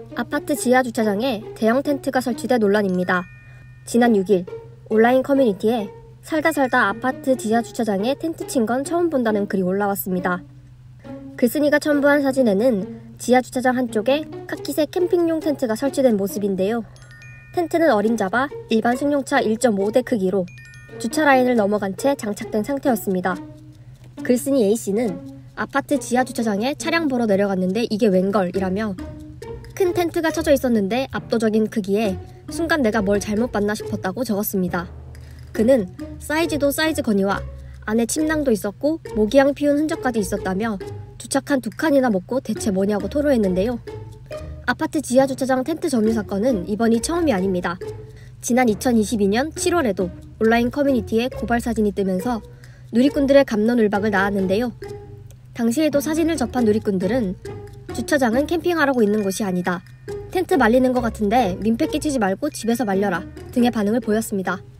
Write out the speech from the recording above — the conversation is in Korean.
아파트 지하 주차장에 대형 텐트가 설치돼 논란입니다. 지난 6일 온라인 커뮤니티에 살다 아파트 지하 주차장에 텐트 친 건 처음 본다는 글이 올라왔습니다. 글쓴이가 첨부한 사진에는 지하 주차장 한쪽에 카키색 캠핑용 텐트가 설치된 모습인데요. 텐트는 어림잡아 일반 승용차 1.5대 크기로 주차 라인을 넘어간 채 장착된 상태였습니다. 글쓴이 A씨는 아파트 지하 주차장에 차량 보러 내려갔는데 이게 웬걸이라며 큰 텐트가 쳐져 있었는데 압도적인 크기에 순간 내가 뭘 잘못 봤나 싶었다고 적었습니다. 그는 사이즈도 사이즈거니와 안에 침낭도 있었고 모기향 피운 흔적까지 있었다며 주차칸 2칸이나 먹고 대체 뭐냐고 토로했는데요. 아파트 지하 주차장 텐트 점유 사건은 이번이 처음이 아닙니다. 지난 2022년 7월에도 온라인 커뮤니티에 고발 사진이 뜨면서 누리꾼들의 갑론을박을 낳았는데요. 당시에도 사진을 접한 누리꾼들은 주차장은 캠핑하라고 있는 곳이 아니다. 텐트 말리는 것 같은데 민폐 끼치지 말고 집에서 말려라 등의 반응을 보였습니다.